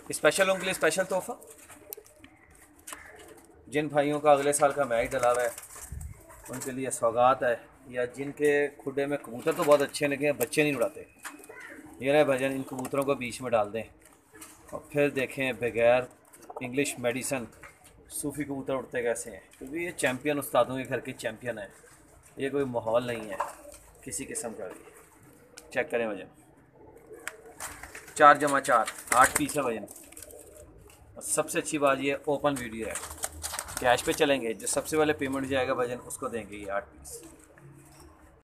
Special उनके लिए special तोहफा। जिन भाइयों का अगले साल का मैच डला हुआ है उनके लिए सौगात है, या जिनके खुडे में कबूतर तो बहुत अच्छे लगे हैं, बच्चे नहीं उड़ाते, ये रहे भजन, इन कबूतरों को बीच में डाल दें और फिर देखें बगैर इंग्लिश मेडिसन सूफी कबूतर उड़ते कैसे हैं। क्योंकि ये चैम्पियन उस्तादों के घर के चैम्पियन है, ये कोई माहौल नहीं है किसी किस्म का भी। चेक करें वजन, 4×4 8 पीस है वजन। और सबसे अच्छी बात ये ओपन वीडियो है, कैश पे चलेंगे, जो सबसे पहले पेमेंट जाएगा वजन उसको देंगे ये 8 पीस।